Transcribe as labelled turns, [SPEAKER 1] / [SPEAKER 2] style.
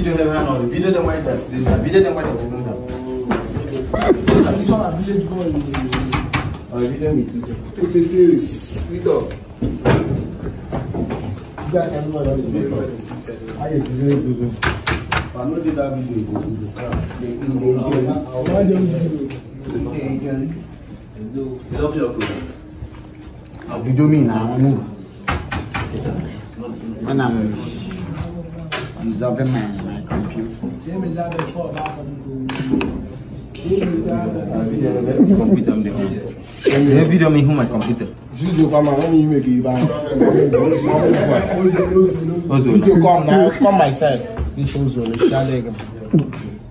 [SPEAKER 1] video have on video them white that this video them white that this one a village boy. Oh, video me too. It is. We talk. You guys have no video. I get to do. I know that video. I'll video me now. When I'm resolving my computer. Video me who my computer. Video come on, you make it back. Video come now, come my side. This shows you.